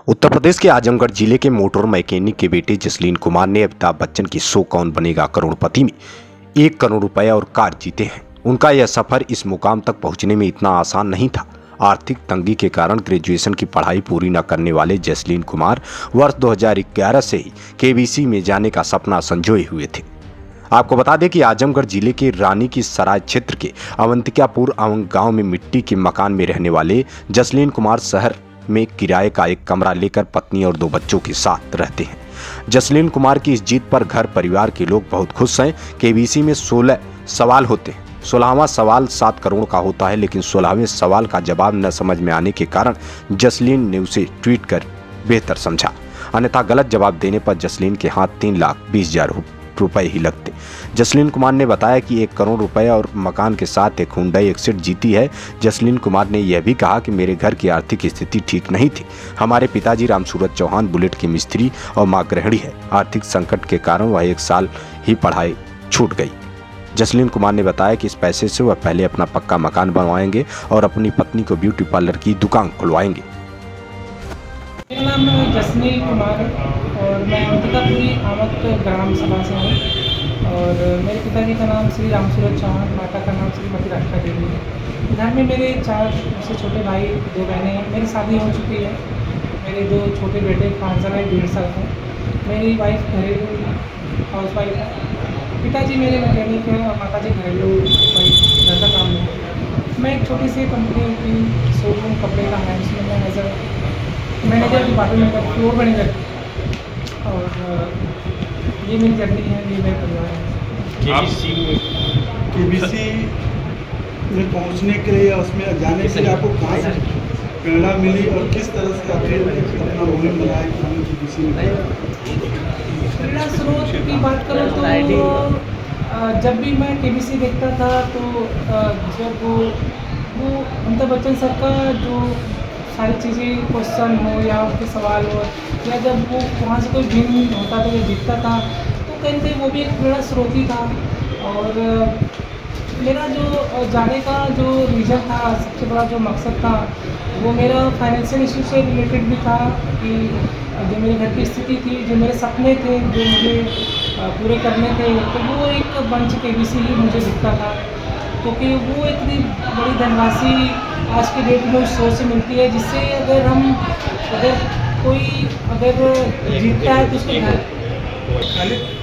उत्तर प्रदेश के आजमगढ़ जिले के मोटर मैकेनिक के बेटे जसलीन कुमार ने अमिताभ बच्चन की शो कौन बनेगा करोड़पति में 1 करोड़ रुपए और कार जीते हैं। उनका यह सफर इस मुकाम तक पहुंचने में इतना आसान नहीं था। आर्थिक तंगी के कारण ग्रेजुएशन की पढ़ाई पूरी न करने वाले जसलीन कुमार वर्ष 2011 से ही केबीसी में जाने का सपना संजोए हुए थे। आपको बता दें कि आजमगढ़ जिले के रानी की सराय क्षेत्र के अवंतिकापुर गांव में मिट्टी के मकान में रहने वाले जसलीन कुमार शहर में किराए का एक कमरा लेकर पत्नी और 2 बच्चों के साथ रहते हैं। जसलीन कुमार की इस जीत पर घर परिवार के लोग बहुत खुश हैं। केबीसी में 16 सवाल होते हैं। 16वां सवाल 7 करोड़ का होता है, लेकिन 16वें सवाल का जवाब न समझ में आने के कारण जसलीन ने उसे ट्वीट कर बेहतर समझा। अन्यथा गलत जवाब देने पर जसलीन के हाथ 3,20,000 रुपए ही लगते। जसलीन कुमार ने बताया कि 1 करोड़ रुपए और मकान के साथ एक हुंडई एक्सेट जीती है। जसलीन कुमार ने यह भी कहा कि मेरे घर की आर्थिक स्थिति ठीक नहीं थी। हमारे पिताजी रामसूरत चौहान बुलेट के मिस्त्री और मां गृहिणी है। आर्थिक संकट के कारण वह 1 साल ही पढ़ाई छूट गई। जसलीन कुमार ने बताया कि इस पैसे से वह पहले अपना पक्का मकान बनवाएंगे और अपनी पत्नी को ब्यूटी पार्लर की दुकान खुलवाएंगे। मेरा नाम जसलीन कुमार है और मैं अवंतिकापुरी आमद ग्राम सभा से हूँ और मेरे पिताजी का नाम श्री रामसूरत चौहान, माता का नाम श्रीमती राधिका देवी है। घर में मेरे 4 से छोटे भाई 2 बहनें हैं। मेरी शादी हो चुकी है। मेरे 2 छोटे बेटे 5 साल और 1.5 साल के। मेरी वाइफ घरेलू हाउस वाइफ है। पिताजी मेरे मैकेनिक हैं और माता जी घरेलू वाइफ, घर का काम है। मैं एक छोटी सी कंपनी की शोरूम कपड़े का है, उसमें मैं मैनेजर डिपार्टमेंट का फ्लोर मैनेजर और ये मेरी जर्नी है, ये मेरा परिवार है। केबीसी में पहुंचने के लिए, उसमें जाने के लिए आपको कहाँ से प्रेरणा मिली और किस तरह से आपने अपना मुहिम बनाया कि हमें केबीसी में? प्रेरणा स्रोत की बात करूँ तो जब भी मैं केबीसी देखता था तो जब वो अमिताभ बच्चन सर का जो सारी चीज़ें क्वेश्चन हो या उसके सवाल हो या जब वो वहाँ से कोई भिन्न होता था या जीतता था तो कहीं से वो भी एक प्रेरणा स्रोत ही था। और मेरा जो जाने का जो रीज़न था, सबसे बड़ा जो मकसद था वो मेरा फाइनेंशियल इशू से रिलेटेड भी था कि जो मेरे घर की स्थिति थी, जो मेरे सपने थे, जो मुझे पूरे करने थे, तो वो एक मंच केबीसी ही मुझे दिखता था। क्योंकि वो इतनी बड़ी धनराशि आज की डेट में उस शो से मिलती है जिससे अगर कोई जीतता है तो उसके घर